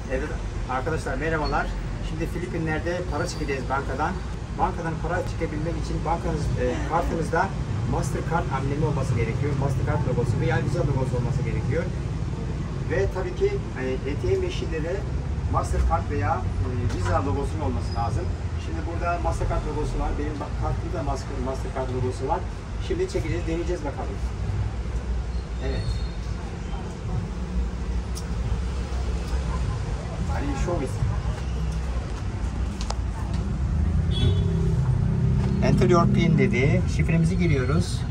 Evet arkadaşlar merhabalar. Şimdi Filipinler'de para çekeceğiz bankadan. Bankadan para çekebilmek için bankanız kartınızda Mastercard amblemi olması gerekiyor. Mastercard logosu veya Visa logosu olması gerekiyor. Ve tabii ki ATM machine'de de Mastercard veya Visa logosunun olması lazım. Şimdi burada Mastercard logosu var. Benim kartımda da Mastercard logosu var. Şimdi çekeceğiz, deneyeceğiz bakalım. Evet. Are you sure with? Enter your PIN dedi. Şifremizi giriyoruz.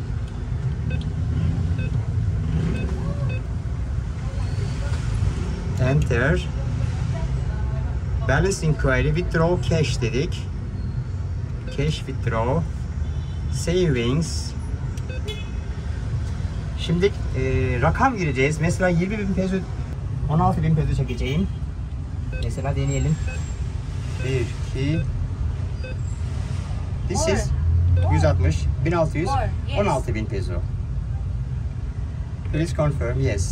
Enter. Balance inquiry, withdraw cash dedik. Cash withdraw. Savings. Şimdi rakam gireceğiz. Mesela 20.000 peso, 16.000 peso çekeceğim. Mesela deneyelim. 1, 2. This is 160, 1600, 16.000 peso. Please confirm yes.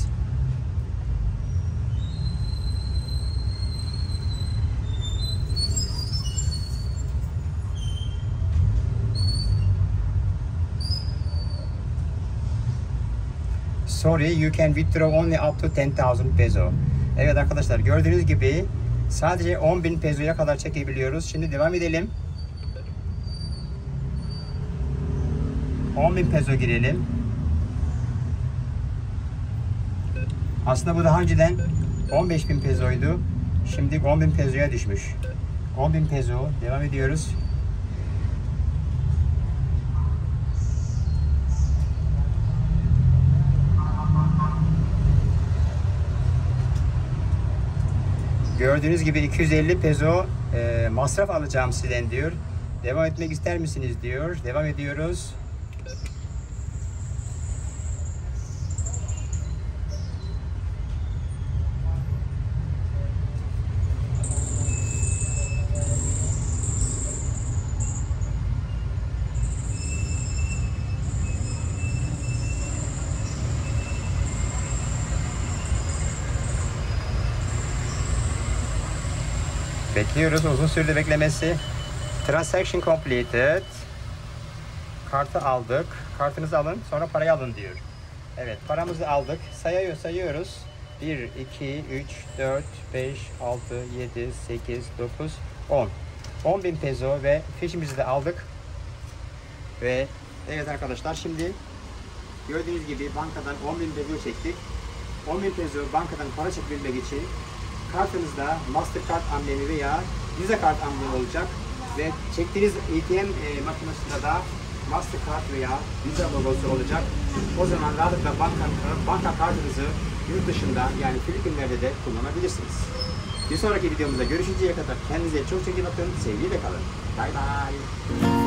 Sorry, you can withdraw only up to 10,000 peso. Evet arkadaşlar, gördüğünüz gibi sadece 10.000 pesoya kadar çekebiliyoruz. Şimdi devam edelim. 10.000 peso girelim. Aslında bu daha önceden 15.000 pesoydu. Şimdi 10.000 pesoya düşmüş. 10.000 peso. Devam ediyoruz. Gördüğünüz gibi 250 peso masraf alacağım sizden diyor. Devam etmek ister misiniz diyor. Devam ediyoruz. Bekliyoruz, uzun sürdü beklemesi. Transaction completed. Kartı aldık. Kartınızı alın, sonra parayı alın diyor. Evet, paramızı aldık. Sayıyoruz. 1, 2, 3, 4, 5, 6, 7, 8, 9, 10. 10.000 peso ve fişimizi de aldık. Ve evet arkadaşlar, şimdi gördüğünüz gibi bankadan 10.000 peso çektik. 10.000 peso bankadan para çekebilmek için kartınızda Mastercard amblemi veya Visa kart amblemi olacak ve çektiğiniz ATM makinesinde de Mastercard veya Visa logosu olacak. O zaman rahatlıkla banka kartınızı yurt dışında, yani Filipinler'de de kullanabilirsiniz. Bir sonraki videomuzda görüşünceye kadar kendinize çok iyi bakın, sevgiyle kalın. Bye bye.